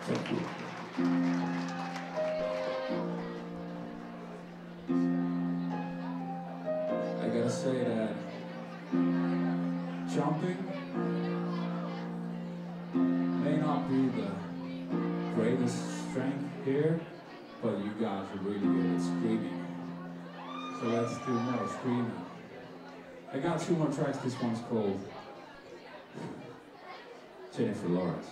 Thank you. I gotta say that jumping may not be the greatest strength here, but you guys are really good at screaming. So let's do more screaming. I got 2 more tracks. This one's called Jennifer Lawrence.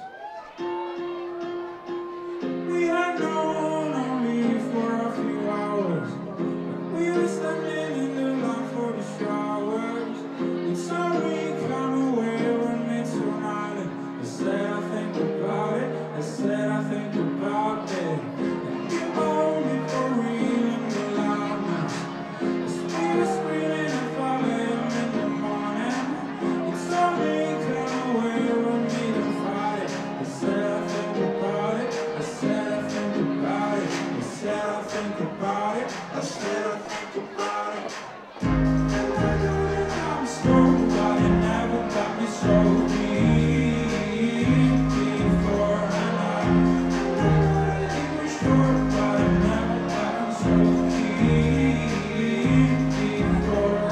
We had known only for a few hours. We were standing in the line for the showers. And so we come away when it's on island. I said I think about it. I said I think about it. And you hold me for real in the loudness. As we were screaming at 5 a.m. in the morning. And so we come away when we don't fight it. I said I think about it. I said I think about it. I said I think about it. I said I think about it. I'm slow, but it never got me so deep before. And it was short, but it never got me so deep before.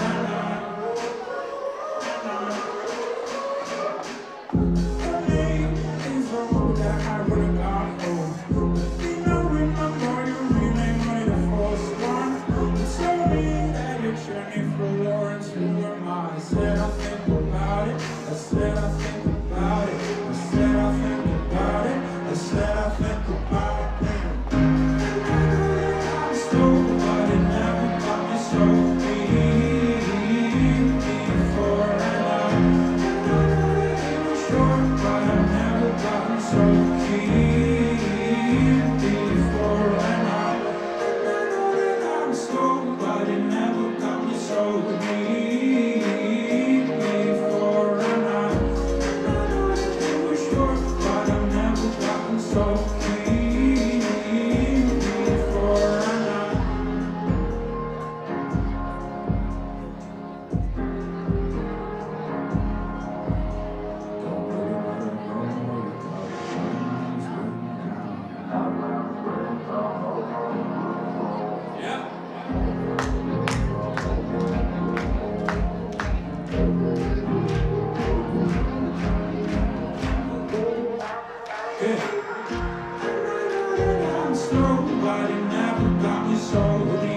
The name is all that I would've got home. But you know, remember your real name when it falls one. It's so me that you're Jennifer Lawrence. Who am I? I said I think about it. I said I think about it. I said I think about it. I said I think about it. I'm slow, but it never got me so deep before. And it was short, but I've never gotten so deep before. And I know that I'm slow, but it never got me so deep before. And I know that it was short, but I've never gotten so deep before. And I don't really wanna know without times written down. Yeah. Good. I'm slow, but it never got me so deep.